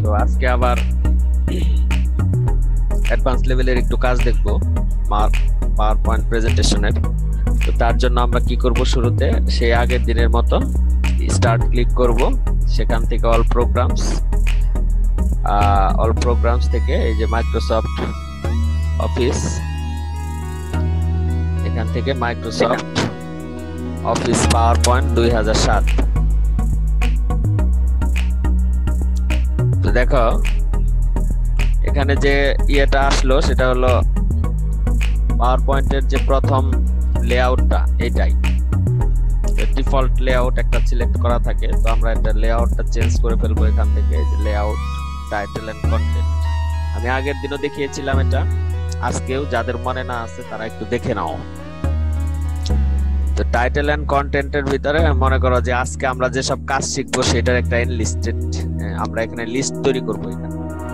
তো আজকে আবার অ্যাডভান্স লেভেলের একটু কাজ দেখবো পাওয়ার পয়েন্ট প্রেজেন্টেশনের। তো তার জন্য আমরা কি করব, শুরুতে সেই আগের দিনের মতো স্টার্ট ক্লিক করব, সেখান থেকে অল প্রোগ্রামস থেকে এই যে মাইক্রোসফট অফিস, এখান থেকে মাইক্রোসফট অফিস পাওয়ার পয়েন্ট 2007। তো দেখো এখানে যে ইয়েটা আসলো সেটা হলো পাওয়ার পয়েন্টের যে প্রথম লেআউটটা, এটাই ডিফল্ট লেআউট একটা সিলেক্ট করা থাকে। তো আমরা এটা লেআউটটা চেঞ্জ করে ফেলবো এখান থেকে, এই যে লেআউট, টাইটেল এন্ড কন্টেন্ট। আমি আগের দিনও দেখিয়েছিলাম এটা, আজকেও যাদের মনে না আছে তারা একটু দেখে নাও। তো টাইটেল এন্ড কন্টেন্টের ভিতরে মনে করো যে আজকে আমরা যেসব কাজ শিখবো সেটার একটা এনলিস্টেড, আমরা এখানে লিস্ট তৈরি করবো এখানে।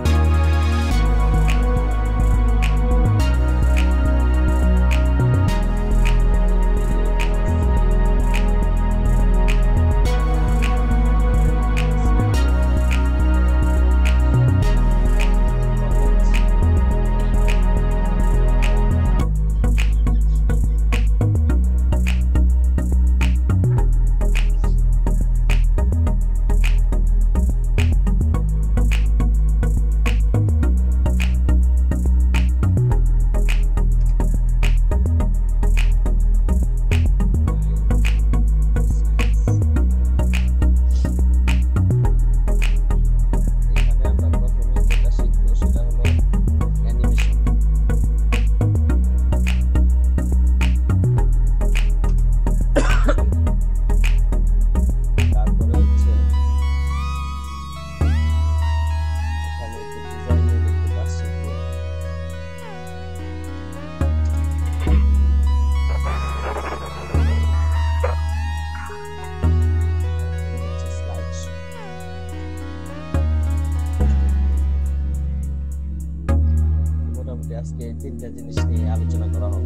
আজকে তিনটা জিনিস নিয়ে আলোচনা করা হবে।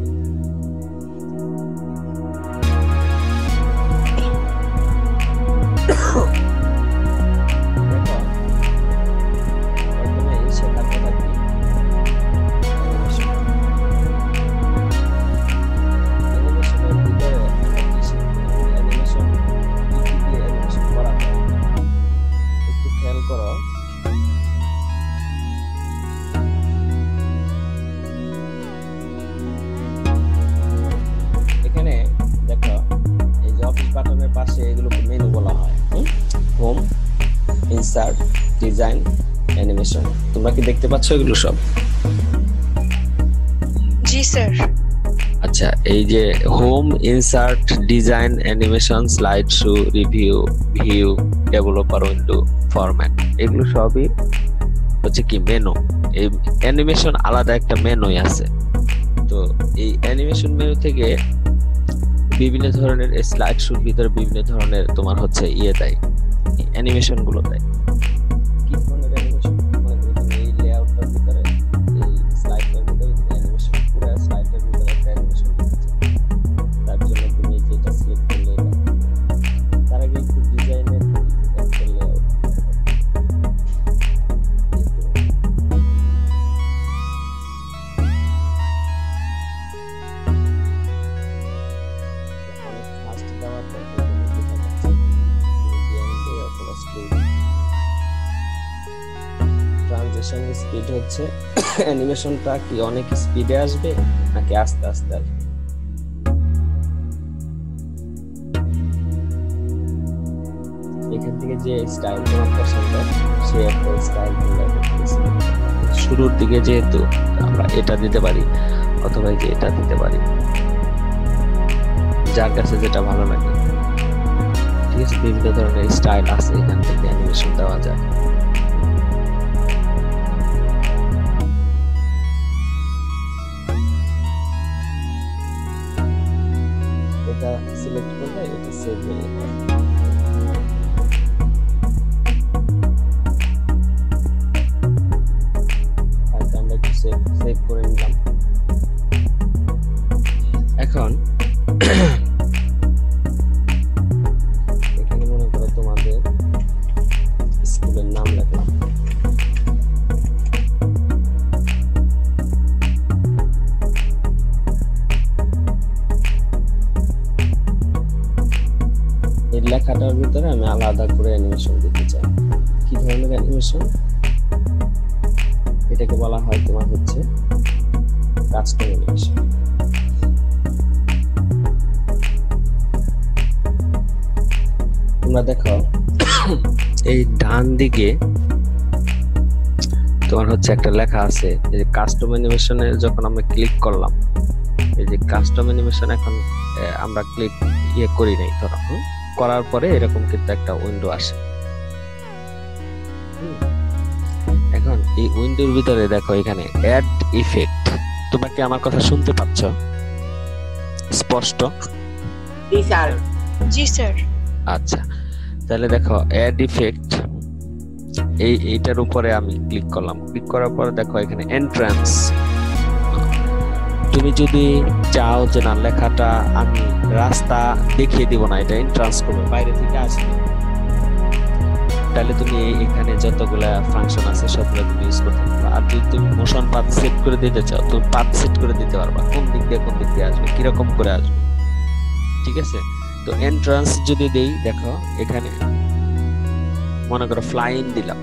পাশে এগুলোকে মেনু বলা হয়, হোম, ইনসার্ট, ডিজাইন, অ্যানিমেশন। তোমরা কি দেখতে পাচ্ছ এগুলো সব? জি স্যার। আচ্ছা, এই যে home, insert, design, animation, slide show, review, view, developer window, format, এগুলো সবই হচ্ছে কি মেনু। এই অ্যানিমেশন আলাদা একটা মেনুই আছে। তো এই অ্যানিমেশন মেনু থেকে বিভিন্ন ধরনের স্লাইড শোর ভিতরে বিভিন্ন ধরনের তোমার হচ্ছে ইয়ে দেয়, অ্যানিমেশন গুলো দেয়। কি ধরনের অ্যানিমেশন? মানে তুমি এই লেআউটটার ভিতরে এই স্লাইডের ভিতরে অ্যানিমেশন, পুরো স্লাইডের ভিতরে একটা অ্যানিমেশন দিচ্ছে। তার জন্য তুমি যেটা সিলেক্ট করলে এটা, তার আগে একটু ডিজাইনের একটা লেআউট ট্রানজিশন স্পিড হচ্ছে অ্যানিমেশনটা কি অনেক স্পিডে আসবে নাকি আস্তে আস্তে আসবে। এখান থেকে যে স্টাইল তোমার পছন্দ সেই একটা স্টাইল শুরুর দিকে যেহেতু আমরা এটা দিতে পারি অথবা যে এটা দিতে পারি, যার কাছে যেটা ভালো লাগে। ঠিক আছে, বিভিন্ন ধরনের স্টাইল আছে, এখান থেকে অ্যানিমেশন দেওয়া যায়। এটা সিলেক্ট করলে এটা সেভ হয়ে যাবে। আমরা একটু সেভ করে নিলাম। এখন এখানে মনে করো তোমাদের স্কুলের নাম লিখলাম, লেখাটার ভিতরে আমি আলাদা করে অ্যানিমেশন দিতে চাই। কি ধরনের অ্যানিমেশন? এটাকে বলা হয় তোমার হচ্ছে কাস্টম অ্যানিমেশন। তোমরা দেখো এই ডান দিকে তোমার হচ্ছে একটা লেখা আছে, এই যে কাস্টম অ্যানিমেশনে যখন আমরা ক্লিক করলাম, এই যে কাস্টম অ্যানিমেশন এখন আমরা ক্লিক করি নাই, ধরো করার পরে এরকম কিন্তু একটা উইন্ডো আসে। এখন এই উইন্ডোর ভিতরে দেখো এখানে অ্যাড ইফেক্ট। তোমরা কি আমার কথা শুনতে পাচ্ছ স্পষ্ট? জি স্যার। জি স্যার। আচ্ছা, তাহলে দেখো অ্যাড ইফেক্ট, এইটার উপরে আমি ক্লিক করলাম। ক্লিক করার পরে দেখো এখানে এন্ট্রান্স। তুমি যদি চাও যে না লেখাটা আমি রাস্তা দেখিয়ে দিব না, এটা এন্ট্রান্স করবে, বাইরে থেকে আসবে, তাহলে তুমি এখানে যতগুলা ফাংশন আছে সবগুলো তুমি ইউজ করতে পারবে। আর যদি তুমি মোশন পাথ সেট করে দিতে চাও, তুমি পাথ সেট করে দিতে পারবা, কোন দিক দিয়ে আসবে, কিরকম করে আসবে। ঠিক আছে, তো এন্ট্রান্স যদি দেই, দেখো এখানে মনে করো ফ্লাইং দিলাম,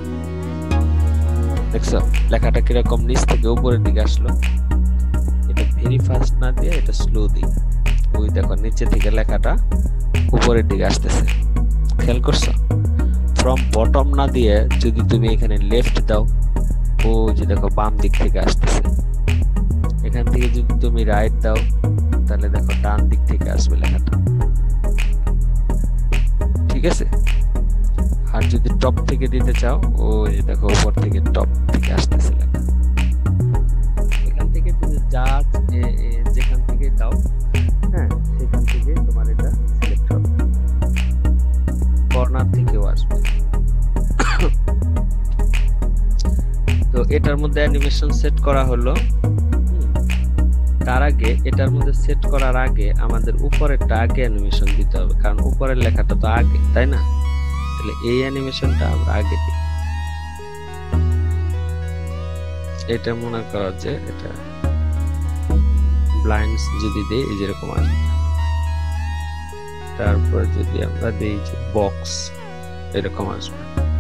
দেখছো লেখাটা কিরকম নিচ থেকে উপরের দিকে আসলো। এটা ভেরি ফাস্ট না দিয়ে এটা স্লো দিই, ওই দেখো নিচে থেকে লেখাটা উপরের দিকে আসতেছে, খেয়াল করছো? ফ্রম বটম না দিয়ে যদি তুমি এখানে লেফট দাও, ও যে দেখো বাম দিক থেকে আসতেছে। এখান থেকে যদি তুমি রাইট দাও, তাহলে দেখো ডান দিক থেকে আসবে লেখাটা। ঠিক আছে, আর যদি টপ থেকে দিতে চাও, ও যে দেখো উপর থেকে টপ থেকে আসতেছে লেখা। এখান থেকে তুমি যা যেখান থেকে দাও, হ্যাঁ সেখান থেকে তোমার এটা সিলেক্ট হবে, কর্নার থেকেও আসবে। তো এটার মধ্যে অ্যানিমেশন সেট করা হলো। তার আগে এটার মধ্যে সেট করার আগে আমাদের উপরেরটা আগে অ্যানিমেশন দিতে হবে, কারণ উপরের লেখাটা তো আগে, তাই না? তাহলে এই অ্যানিমেশনটা আমরা আগে দিই। এটা মনে করো যে এটা ব্লাইন্ডস যদি দেই এই যেরকম আসবে। তারপর যদি আমরা দেই যে বক্স, এরকম আসবে।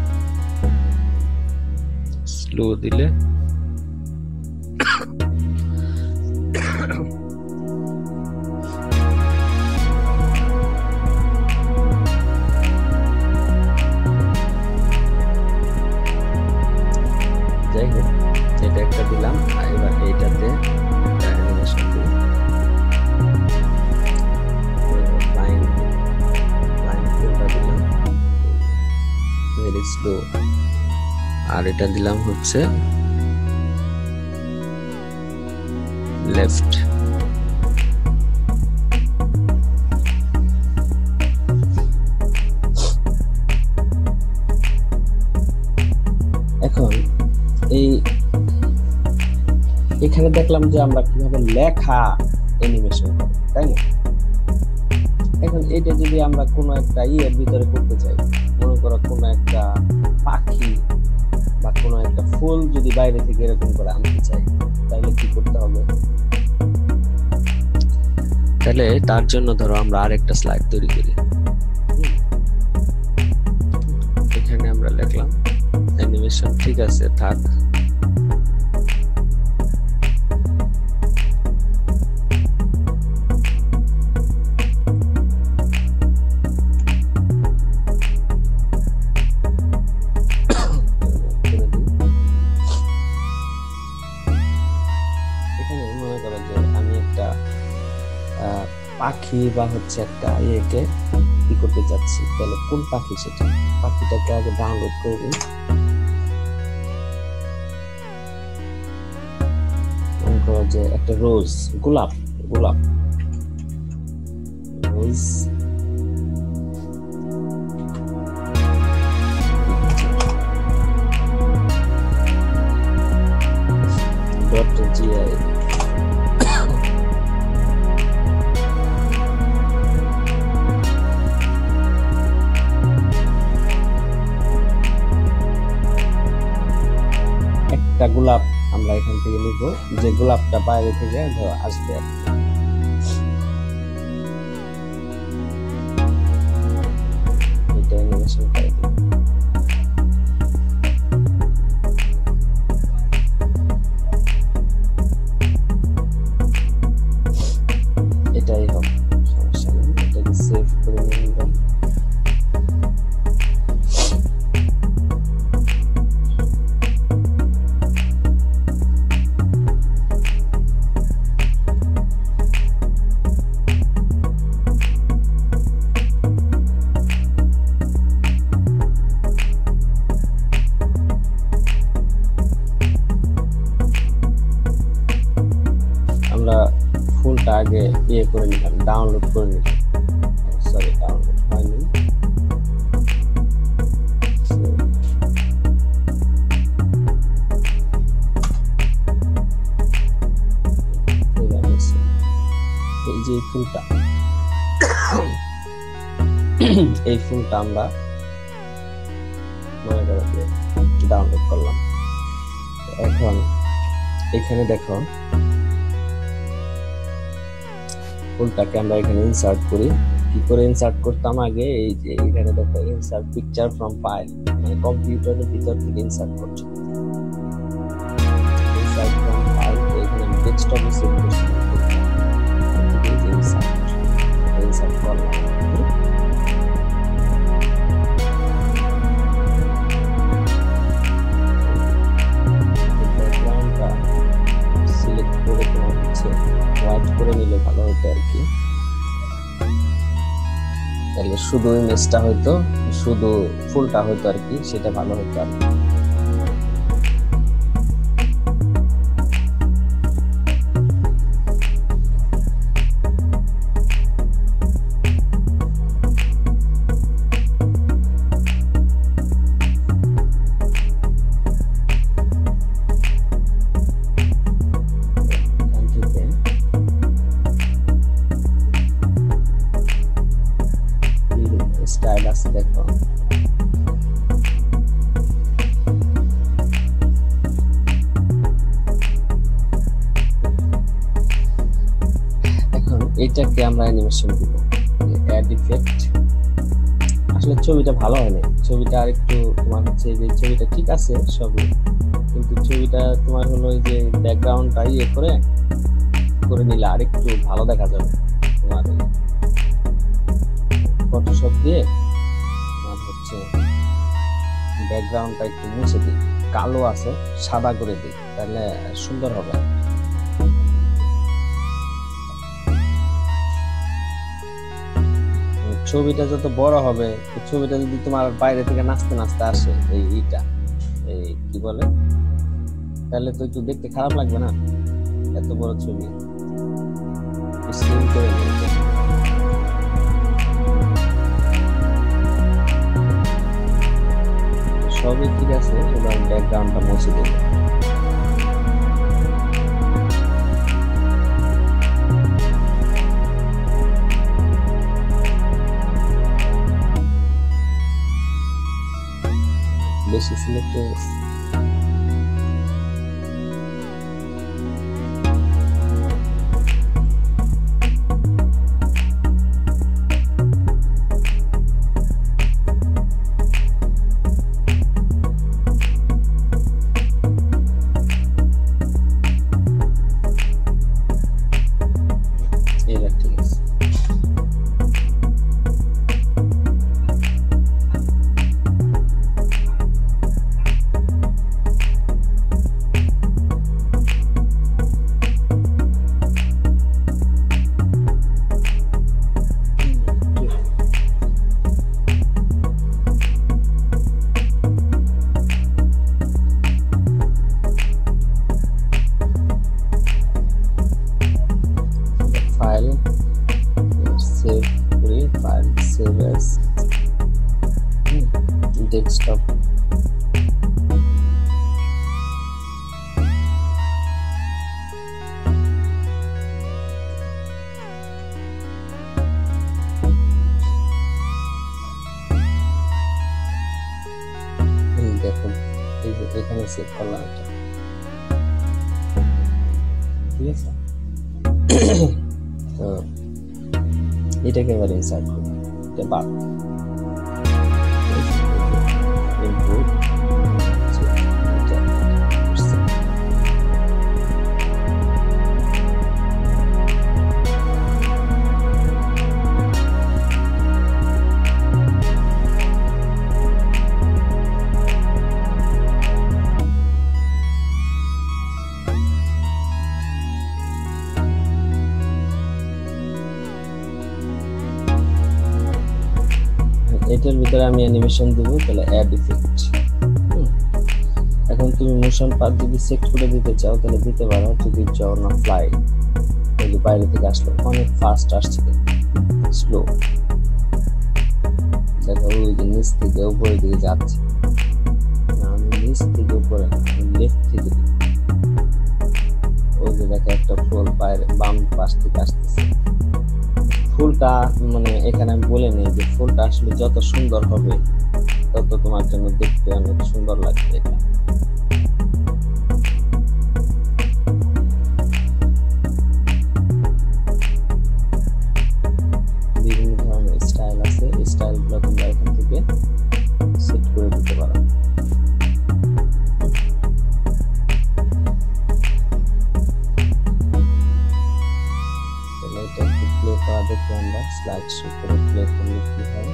স্লো দিলে যাই হোক, এটা একটা দিলাম। এবার এইটাতে অ্যানিমেশন দিই, লাইন ফিলটা দিলাম ভেরি স্লো, আর এটা দিলাম হচ্ছে লেফট। এখন এখানে দেখলাম যে আমরা কিভাবে লেখা অ্যানিমেশন করি, তাই না? এখন এটা যদি আমরা কোনো একটা ইয়ের ভিতরে করতে চাই, মনে করো কোনো একটা পাখি বা কোনো একটা ফুল যদি বাইরে থেকে এরকম করে আনতে চাই, তাহলে কি করতে হবে? তাহলে তার জন্য ধরো আমরা আরেকটা স্লাইড তৈরি করি। এখানে আমরা লিখলাম অ্যানিমেশন, ঠিক আছে থাক। পাখি বা হচ্ছে একটা ইয়েকে কি করতে যাচ্ছি, তাহলে কোন পাখি সেটা, পাখিটাকে আগে ডাউনলোড করে দিই। মনে করো যে একটা রোজ, গোলাপ রোজ, .gi একটা গোলাপ আমরা এখান থেকে নিব, যে গোলাপটা বাইরে থেকে আসবে আর কি। আগে ইয়ে করে নিলাম, ডাউনলোড করে নিলাম। সরি, ডাউনলোড হয়নি। এই যে ফুলটা, এই ফুলটা আমরা মনে করো ডাউনলোড করলাম। এখন এখানে দেখো ফুলটাকে আমরা এখানে ইনসার্ট করি। কি করে ইনসার্ট করতাম আগে, এই যে এখানে দেখো ইনসার্ট পিকচার ফ্রম ফাইল, মানে কম্পিউটারের ভিতর থেকে ইনসার্ট করছি। ইনসার্ট ফ্রম ফাইল, এখানে আমি ডেস্কটপে সেভ করছি। ইনসার্ট করলাম। ব্যাকগ্রাউন্ডটা সিলেক্ট করে তোমার হচ্ছে হোয়াইট করে নিলে ভালো হতো আর কি। তাহলে শুধু ইমেজটা হয়তো, শুধু ফুলটা হয়তো আর কি, সেটা ভালো হতো আর কি। স্টাইল আছে দেখো, এখন এটাকে আমরা অ্যানিমেশন দিব, অ্যাড ইফেক্ট। আসলে ছবিটা ভালো হয়নি, ছবিটা আরেকটু তোমার হচ্ছে যে ছবিটা ঠিক আছে সবই, কিন্তু ছবিটা তোমার হলো এই যে ব্যাকগ্রাউন্ডটা ইয়ে করে নিলে আরেকটু ভালো দেখা যাবে। তোমার ফটোশপ দিয়ে তোমার হচ্ছে ব্যাকগ্রাউন্ডটা একটু মুছে দিই, কালো আছে সাদা করে দিই, তাহলে সুন্দর হবে। ছবিটা যত বড় হবে, ছবিটা যদি তোমার বাইরে থেকে নাচতে নাচতে আসে এইটা এই কি বলে, তাহলে তো একটু দেখতে খারাপ লাগবে না? এত বড় ছবি স্ক্রিন করে নিতে সবই ঠিক আছে, এবার ব্যাকগ্রাউন্ডটা মুছে দেব। বেশি সিলেক্ট হয়ে গেছে। ডেস্কটপ দেখুন, এই যে এখানে সেভ করলাম এটা, ঠিক আছে। তো এটাকে এবার ইনসার্ট করি, এটা বাদ ইনপুট এটার ভিতরে আমি অ্যানিমেশন দেব, তাহলে অ্যাড ইফেক্ট। এখন তুমি মোশন পাথ যদি সেট করে দিতে চাও তাহলে দিতে পারো, যদি চাও না ফ্লাই এই যে বাইরে থেকে আসলো, অনেক ফাস্ট আসছে, স্লো। দেখো ওই যে নিচ থেকে উপরের দিকে যাচ্ছে, আমি নিচ থেকে উপরে না, আমি লেফট থেকে দিই। ওই যে দেখো একটা ফুল বাইরে বাম পাশ থেকে আসতেছে। ফুলটা মানে এখানে আমি বলে নেই যে ফুলটা আসলে যত সুন্দর হবে তত তোমার জন্য দেখতে অনেক সুন্দর লাগবে। এটা বিভিন্ন ধরনের স্টাইল আছে, স্টাইলগুলো তোমরা এখান থেকে সেট করে দিতে পারো। এটা একটু প্লে করা দেখি আমরা, স্লাইড শো করে প্লে করলে কি হয়।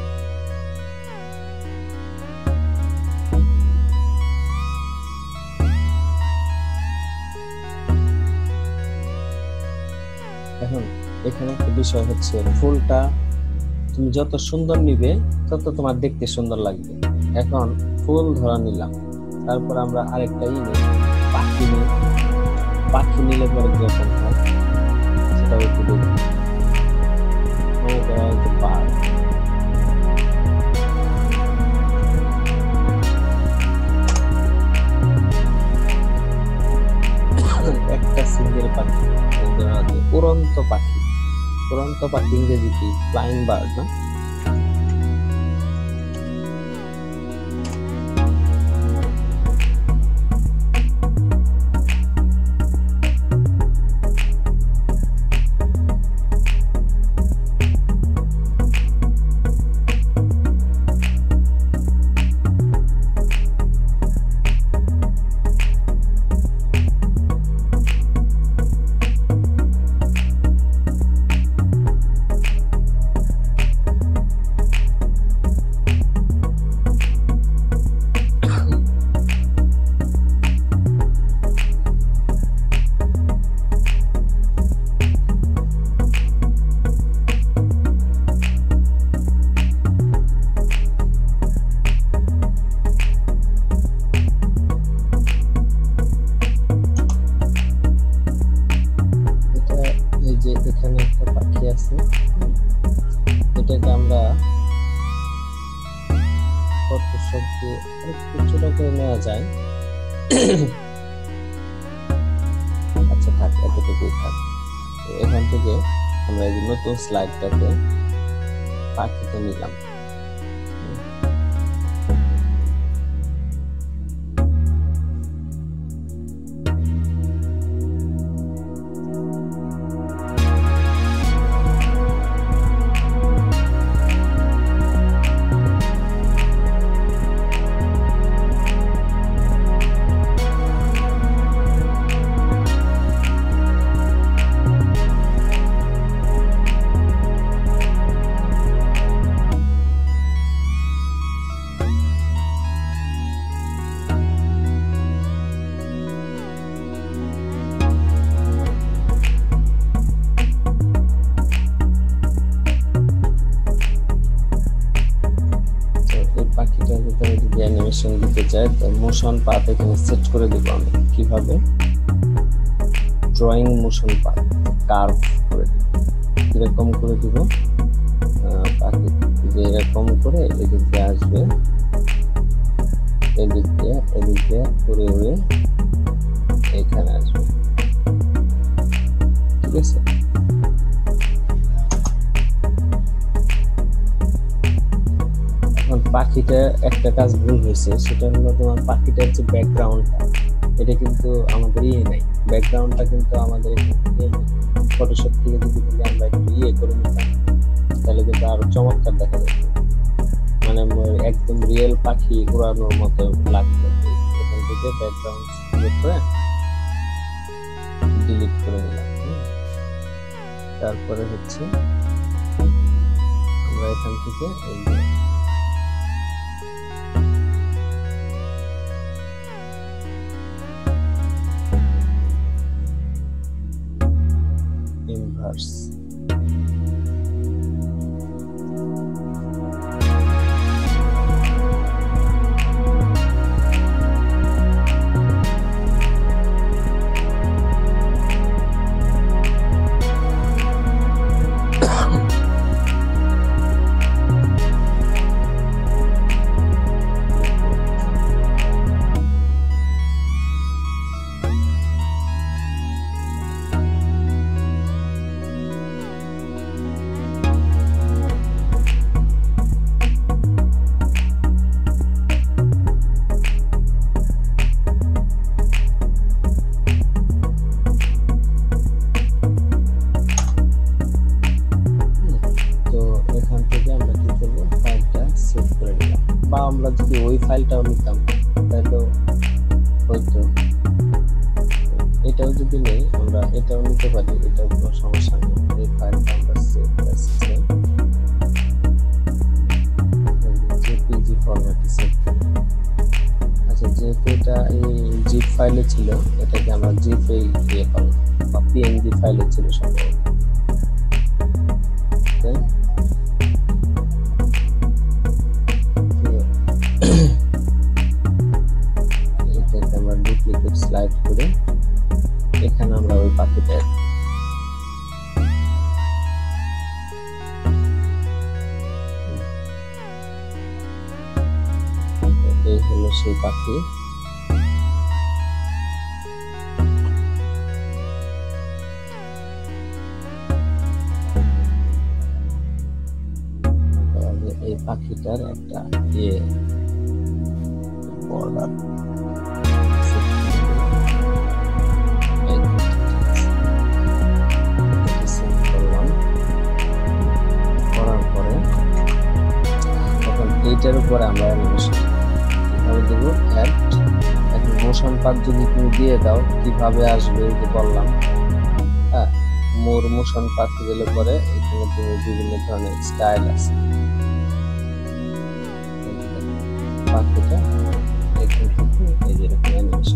এখন এখানে একটা বিষয় হচ্ছে, ফুলটা তুমি যত সুন্দর নিবে তত তোমার দেখতে সুন্দর লাগবে। এখন ফুল ধরা নিলাম, তারপর আমরা আরেকটা নিই, পাখি নিই। পাখি নিলে পরে যেরকম হয় সেটা একটু দেখি। একটা সিঙ্গেল পাখি, উড়ন্ত পাখি। উড়ন্ত পাখি ইংরেজি কি? ফ্লাইং বার্ড না? এখানে একটা পাখি আছে, এটাকে আমরা ফটোশপ দিয়ে একটু ছোট করে নেওয়া যায়। আচ্ছা থাক, এতটুকুই থাক। এখান থেকে আমরা এই নতুন স্লাইডটাতে পাখিটা নিলাম। অ্যানিমেশন দিতে চাই, তো মোশন পাথ এখানে সেট করে দেব আমি। কিভাবে? ড্রয়িং মোশন পাথ কার্ভ করে এরকম করে দিব। পাখি যে এরকম করে এদিক দিয়ে আসবে, এদিক দিয়ে উড়ে উড়ে এখানে আসবে, ঠিক আছে? পাখিটা একটা কাজ ভুল হয়েছে, সেটা হলো তোমার পাখিটার যে ব্যাকগ্রাউন্ডটা, এটা কিন্তু আমাদের নাই। ব্যাকগ্রাউন্ডটা কিন্তু আমাদের ফটোশপ থেকে যদি আমরা একটু করে নিতাম তাহলে কিন্তু আরো চমৎকার দেখা যেত, মানে একদম রিয়েল পাখি উড়ানোর মতো লাগতো। এখান থেকে ব্যাকগ্রাউন্ড সিলেক্ট করে ডিলিট করে নিলাম। তারপরে হচ্ছে আমরা এখান থেকে এই ইনভার্স বা আমরা যদি ওই ফাইলটাও নিতাম তাহলে হয়তো, এটাও যদি নেই আমরা এটাও নিতে পারি, এটাও কোনো সমস্যা নেই। এই ফাইলটা আমরা সেভ করছি, জেপিজি ফরম্যাটে সেভ করি। আচ্ছা, যেহেতু এটা এই জিপ ফাইলে ছিল, এটাকে আমরা জিপে ইয়ে করব বা পিএনজি ফাইলে ছিল সম্ভবত। এটাকে আমরা ডুপ্লিকেট স্লাইড করে এখানে আমরা ওই পাখিটা এই হলো সেই পাখি। এই পাখিটার একটা বর্ডার করার পরে তখন এইটার উপরে আমরা অ্যানিমেশন কিভাবে দেবো, অ্যাড। এখন মোশন পাথ যদি তুমি দিয়ে দাও কিভাবে আসবে, এই যে বললাম, হ্যাঁ, মোর মোশন পাথ দিলে পরে এখানে তুমি বিভিন্ন ধরনের স্টাইল আছে, পাখিটা এখান থেকে এই যে এরকম অ্যানিমেশন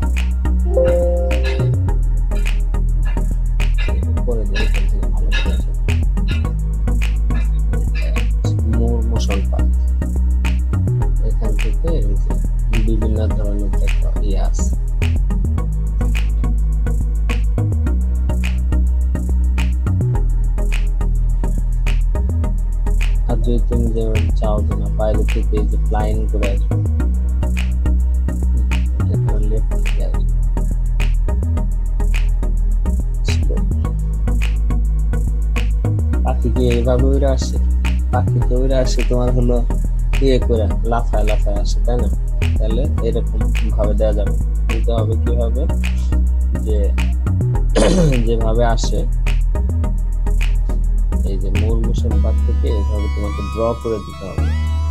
করে দিলে এখান থেকে ভালো করে আসে। মোর মোশন পাথ এখান থেকে বিভিন্ন ধরনের দেখো আছে। আর যদি তুমি যেমন চাও যে না বাইরে থেকে এই যে ফ্লাইং করে আসবে, লেফট থেকে আসবে, পাখি কি এইভাবে উড়ে আসে? পাখি তো উড়ে আসে তোমার হলো ইয়ে করে লাফায় লাফায় আসে, তাই না? তাহলে এরকম ভাবে দেওয়া যাবে। দিতে হবে কিভাবে, যে যেভাবে আসে এই যে মূল মোশন পাথ থেকে এইভাবে তোমাকে ড্র করে দিতে হবে,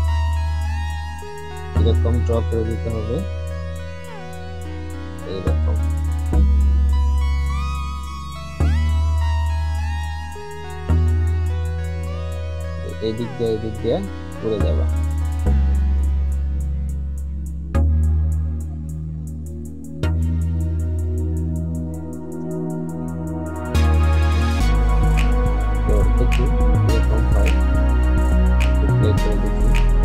এরকম ড্র করে দিতে হবে, এইরকম। এদিক দিয়ে উড়ে যাবা। দেখি এরকম হয়, প্লে করে দেখি।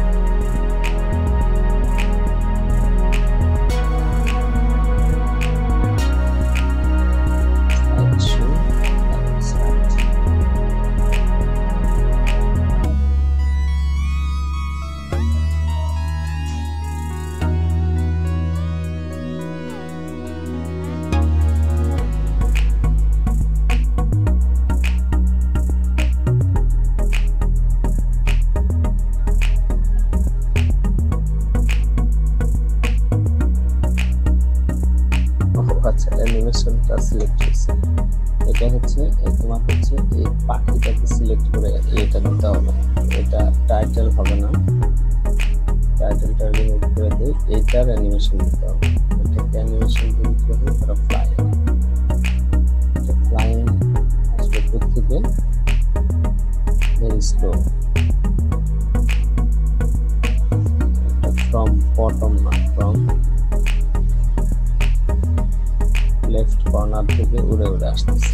আচ্ছা, অ্যানিমেশনটা সিলেক্ট হয়েছে। এটা হচ্ছে তোমার হচ্ছে এই পাখিটাকে সিলেক্ট করে এটা দিতে হবে। এটা টাইটেল হবে না, টাইটেলটা রিমুভ করে দিই, এইটার অ্যানিমেশন দিতে হবে। এটাকে অ্যানিমেশন দিতে হবে তারা ফ্লাই, এটা ফ্লাইং আসবে দূর থেকে, ভেরি স্লো, ফ্রম বটম না, ফ্রম লেফট কর্নার থেকে উড়ে উড়ে আসতেছে।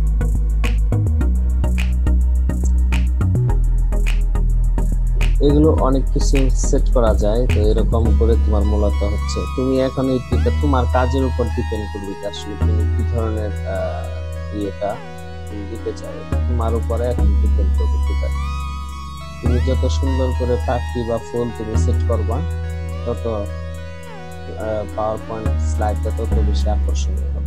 এগুলো অনেক কিছু সেট করা যায়। তো এরকম করে তোমার মূলত হচ্ছে তুমি এখন এইটা তোমার কাজের উপর ডিপেন্ড করবে, আসলে তুমি কি ধরনের ইয়েটা তুমি দিতে চাও, তোমার উপরে এখন ডিপেন্ড করবে। ঠিক আছে, তুমি যত সুন্দর করে পাখি বা ফুল তুমি সেট করবা, তত পাওয়ার পয়েন্ট স্লাইডটা তত বেশি আকর্ষণীয় হবে।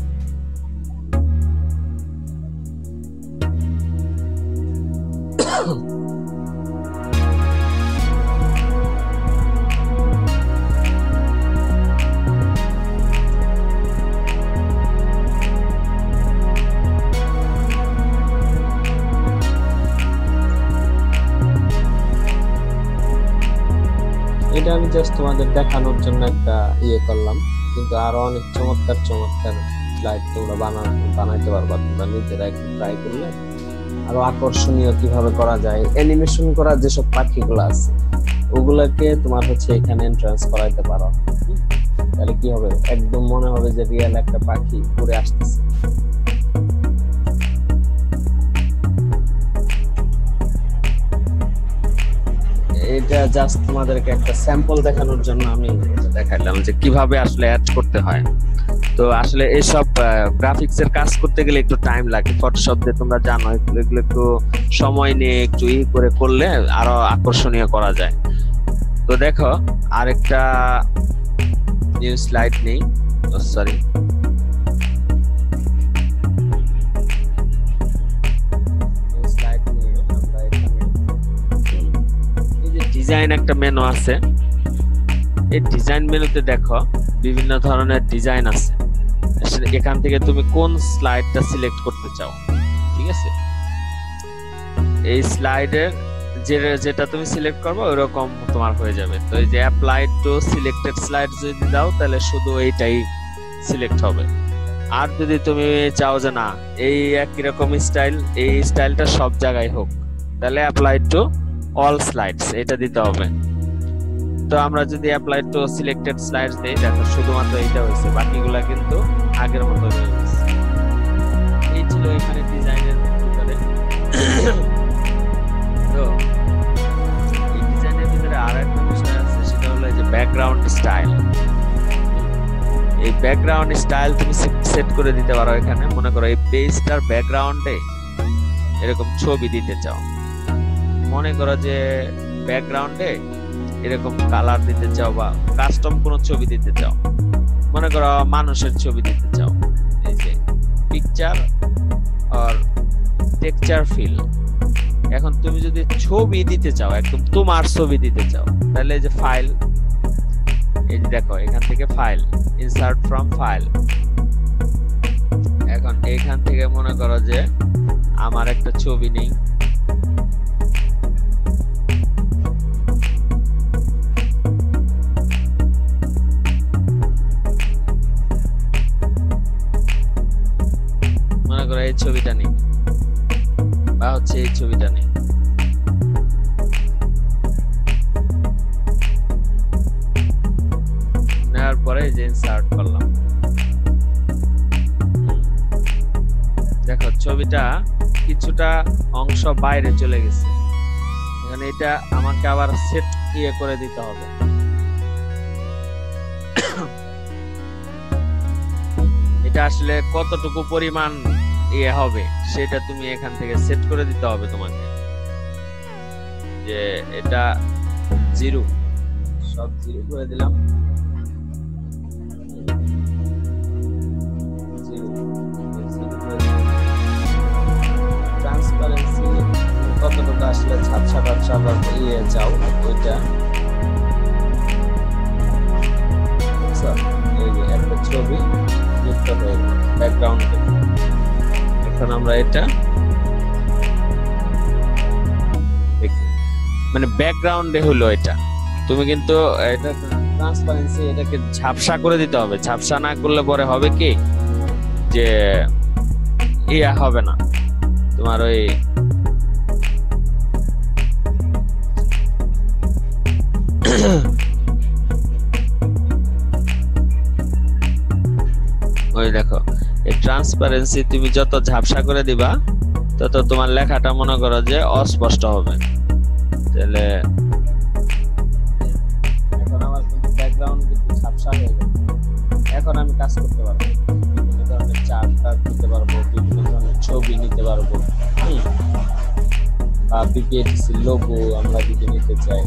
এটা আমি জাস্ট তোমাদের দেখানোর জন্য একটা করলাম, কিন্তু আরো অনেক চমৎকার চমৎকার স্লাইড তোমরা বানাইতে পারবা। তোমরা নিজেরা একটু ট্রাই করলে আরো আকর্ষণীয় কিভাবে করা যায়, অ্যানিমেশন করা যেসব পাখিগুলো আছে ওগুলাকে তোমার এখানে এন্ট্রান্স করাইতে পারো। তাহলে কি হবে, একদম মনে হবে যে রিয়েল একটা পাখি উড়ে আসতেছে। এটা জাস্ট তোমাদেরকে একটা স্যাম্পল দেখানোর জন্য আমি দেখাইলাম যে কিভাবে আসলে অ্যাড করতে হয়। তো আসলে এইসব গ্রাফিক্স এর কাজ করতে গেলে একটু টাইম লাগে। ফটোশপ দিয়ে তোমরা জানো এগুলো একটু সময় নিয়ে একটু করে করলে আরো আকর্ষণীয় করা যায়। তো দেখো আরেকটা নিউ স্লাইড নেই, সরি ডিজাইন একটা মেনু আছে। এই ডিজাইন মেনুতে দেখো বিভিন্ন ধরনের ডিজাইন আছে। এখান থেকে তুমি কোন স্লাইডটা সিলেক্ট করতে চাও, ঠিক আছে? এই স্লাইডের যেটা তুমি সিলেক্ট করবে ওইরকম তোমার হয়ে যাবে। তো এই যে অ্যাপ্লাই টু সিলেক্টেড স্লাইড যদি দাও তাহলে শুধু এইটাই সিলেক্ট হবে। আর যদি তুমি চাও যে না এই একই রকম স্টাইল, এই স্টাইলটা সব জায়গায় হোক, তাহলে অ্যাপ্লাই টু অল স্লাইডস এটা দিতে হবে। তো আমরা যদি অ্যাপ্লাই টু সিলেক্টেড স্লাইডস দেই, দেখো শুধুমাত্র এইটা হয়েছে, বাকিগুলা কিন্তু আগের মতো রয়ে গেছে। এই ছিল এখানে ডিজাইনের ভিতরে। তো এই ডিজাইনের ভিতরে আরেকটা বিষয় আছে, সেটা হলো এই যে ব্যাকগ্রাউন্ড স্টাইল। এই ব্যাকগ্রাউন্ড স্টাইল তুমি সেট করে দিতে পারো এখানে। মনে করো এই পেজটার ব্যাকগ্রাউন্ডে এরকম ছবি দিতে চাও, মনে করো যে ব্যাকগ্রাউন্ডে এরকম কালার দিতে চাও বা কাস্টম কোনো ছবি দিতে চাও, মনে করো মানুষের ছবি দিতে চাও, এই যে পিকচার আর টেক্সচার ফিল। এখন তুমি যদি ছবি দিতে চাও, একদম তোমার ছবি দিতে চাও, তাহলে এই যে ফাইল, এই যে দেখো এখান থেকে ফাইল, ইনসার্ট ফ্রম ফাইল। এখন এখান থেকে মনে করো যে আমার একটা ছবি নেই, মনে করো এই ছবিটা নেই বা এই ছবিটা নেই। নেওয়ার পরে যে ইনসার্ট করলাম, দেখো ছবিটা কিছুটা অংশ বাইরে চলে গেছে। এখানে এটা আমাকে আবার সেট করে দিতে হবে। এটা আসলে কতটুকু পরিমাণ হবে সেটা তুমি এখান থেকে সেট করে দিতে হবে তোমাকে, যে এটা 0, সব 0 করে দিলাম। ট্রান্সপারেন্সি কতটুকু আসলে ঝাপসা টাপসা বা চাও ওইটা। এই যে একটা ছবি যুক্ত হয়ে গেল ব্যাকগ্রাউন্ডে। এখন আমরা এটা দেখি, মানে ব্যাকগ্রাউন্ডে হলো এটা। তুমি কিন্তু এটা ট্রান্সপারেন্সি এটাকে ঝাপসা করে দিতে হবে। ঝাপসা না করলে পরে হবে কি যে হবে না তোমার ওই দেখো এই ট্রান্সপারেন্সি তুমি যত ঝাপসা করে দিবা তত তোমার লেখাটা মনে করো যে অস্পষ্ট হবে। তাহলে এখন আমার কিন্তু ব্যাকগ্রাউন্ড কিন্তু ঝাপসা হয়ে গেল। এখন আমি কাজ করতে পারবো, বিভিন্ন ধরনের চার্ট দিতে পারবো, বিভিন্ন ধরনের ছবি নিতে পারবো, বা বিপিএটিসি লোগো আমরা যদি নিতে চাই।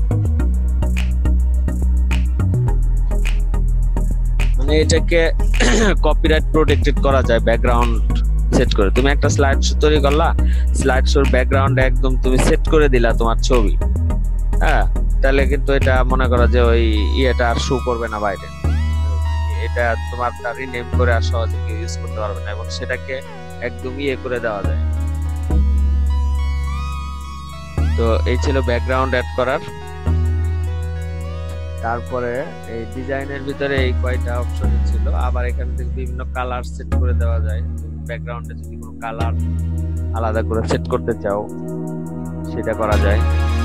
মানে এটাকে কপিরাইট প্রোটেক্টেড করা যায় ব্যাকগ্রাউন্ড সেট করে। তুমি একটা স্লাইড শো তৈরি করলা, স্লাইড শোর ব্যাকগ্রাউন্ডে একদম তুমি সেট করে দিলা তোমার ছবি, হ্যাঁ, তাহলে কিন্তু এটা মনে করো যে ওই এটা আর শো করবে না বাইরে। এটা তোমার রিনেম করে আর সহজে কেউ ইউজ করতে পারবে না, এবং সেটাকে একদম করে দেওয়া যায়। তো এই ছিল ব্যাকগ্রাউন্ড অ্যাড করার। তারপরে এই ডিজাইনের ভিতরে এই কয়টা অপশন ছিল। আবার এখান থেকে বিভিন্ন কালার সেট করে দেওয়া যায়। ব্যাকগ্রাউন্ডে যদি কোনো কালার আলাদা করে সেট করতে চাও সেটা করা যায়।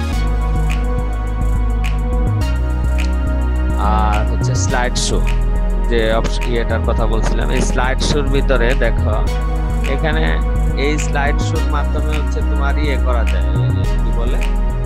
আর হচ্ছে স্লাইড শো, যে এটার কথা বলছিলাম, এই স্লাইড শোর ভিতরে দেখো এখানে এই স্লাইড শোর মাধ্যমে হচ্ছে তোমার করা যায়, কি বলে,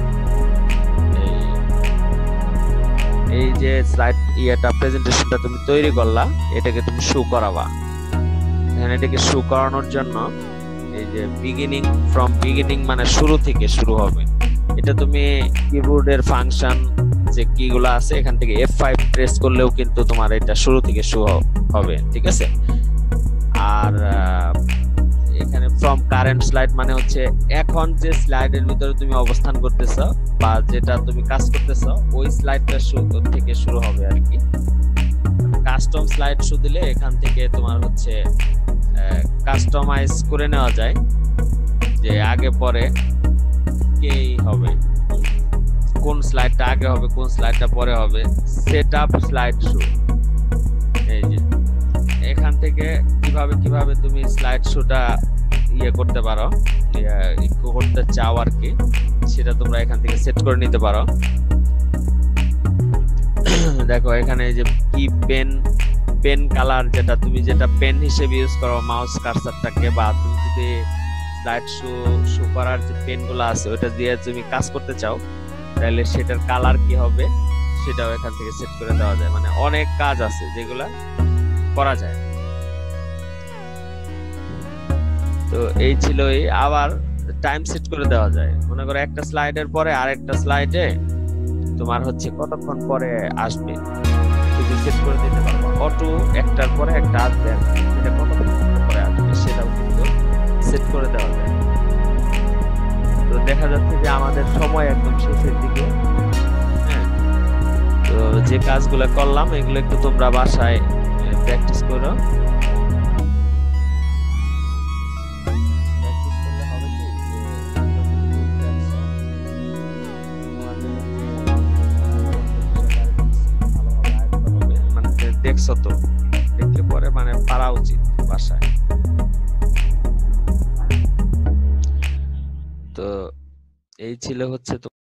এই যে স্লাইড প্রেজেন্টেশনটা তুমি তৈরি করলা, এটাকে তুমি শো করাবা। এখানে এটাকে শো করানোর জন্য এই যে ফ্রম বিগিনিং মানে শুরু থেকে শুরু হবে। এটা তুমি কিবোর্ডের ফাংশন যে কিগুলো আছে এখান থেকে F5 প্রেস করলেও কিন্তু তোমার এটা শুরু থেকে শো হবে, ঠিক আছে। আর এখানে ফ্রম কারেন্ট স্লাইড মানে হচ্ছে এখন যে স্লাইডের ভিতরে তুমি অবস্থান করতেছো বা যেটা তুমি কাজ করতেছো ওই স্লাইডটা থেকে শুরু হবে আর কি। কাস্টম স্লাইড শো দিলে এখান থেকে তোমার হচ্ছে কাস্টমাইজ করে নেওয়া যায় যে আগে পরে কেই হবে, কোন স্লাইডটা আগে হবে কোন স্লাইডটা পরে হবে। সেটআপ স্লাইড শো, এই যে এখান থেকে কিভাবে তুমি স্লাইড শোটা করতে পারো, করতে চাও আর কি, সেটা তোমরা এখান থেকে সেট করে নিতে পারো। দেখো এখানে এই যে কি পেন কালার, যেটা পেন হিসেবে ইউজ করো মাউস কার্সারটাকে, বা তুমি যদি স্লাইড শো করার যে পেন গুলো আছে ওটা দিয়ে তুমি কাজ করতে চাও তাহলে সেটার কালার কি হবে সেটাও এখান থেকে সেট করে দেওয়া যায়। মানে অনেক কাজ আছে যেগুলা করা যায়। তো এই ছিল আবার টাইম সেট করে দেওয়া যায়। মনে করো একটা স্লাইডের পরে আরেকটা স্লাইডে তোমার হচ্ছে কতক্ষণ পরে আসবে তুমি সেট করে দিতে পারবে। অটো একটার পরে একটা আসবে, সেটা কতক্ষণ পরে আসবে সেটাও কিন্তু সেট করে দেওয়া যায়। তো দেখা যাচ্ছে যে আমাদের সময় একদম শেষের দিকে। হ্যাঁ, তো যে কাজগুলো করলাম এগুলো একটু তোমরা বাসায় প্র্যাকটিস করো। দেখছো তো, দেখলে পরে মানে পারা উচিত বাসায়। তো এই ছিল হচ্ছে